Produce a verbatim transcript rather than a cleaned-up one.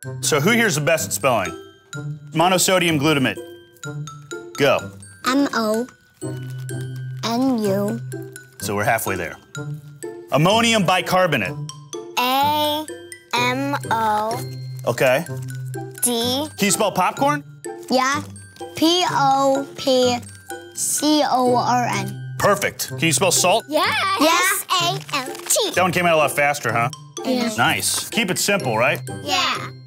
So who here's the best at spelling? Monosodium glutamate. Go. M O N U. So we're halfway there. Ammonium bicarbonate. A M O Okay. D. Can you spell popcorn? Yeah. P O P C O R N. Perfect. Can you spell salt? Yeah. S A L T. That one came out a lot faster, huh? Yeah. Nice. Keep it simple, right? Yeah.